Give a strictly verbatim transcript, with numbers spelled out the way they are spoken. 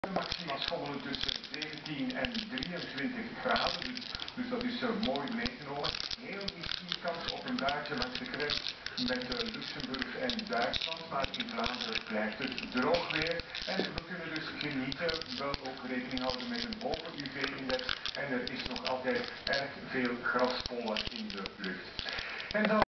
Maxima schommelen tussen zeventien en drieëntwintig graden, dus, dus dat is uh, mooi meegenomen. Heel iets kans op een buitje langs de grens met uh, Luxemburg en Duitsland, maar in Vlaanderen blijft het droog weer. En we kunnen dus genieten, wel ook rekening houden met een hoge U V-index en er is nog altijd erg veel graspollen in de lucht. En dan